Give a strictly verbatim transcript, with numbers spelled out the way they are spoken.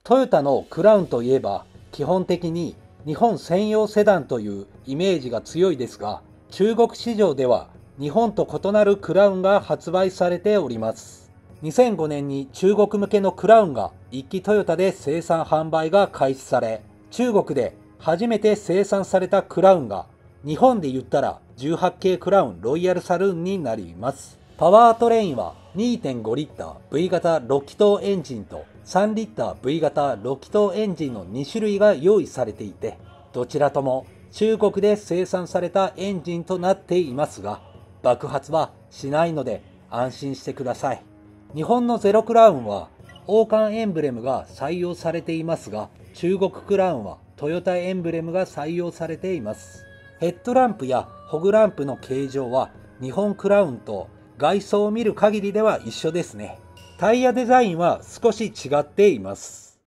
トヨタのクラウンといえば基本的に日本専用セダンというイメージが強いですが、中国市場では日本と異なるクラウンが発売されております。にせんごねんに中国向けのクラウンが一汽トヨタで生産販売が開始され、中国で初めて生産されたクラウンが日本で言ったらじゅうはち系クラウンロイヤルサルーンになります。パワートレインは にてんご リッター V 型ろっ気筒エンジンとさんリッター V 型ろっ気筒エンジンのに種類が用意されていて、どちらとも中国で生産されたエンジンとなっていますが、爆発はしないので安心してください。日本のゼロクラウンは王冠エンブレムが採用されていますが、中国クラウンはトヨタエンブレムが採用されています。ヘッドランプやホグランプの形状は日本クラウンと外装を見る限りでは一緒ですね。タイヤデザインは少し違っています。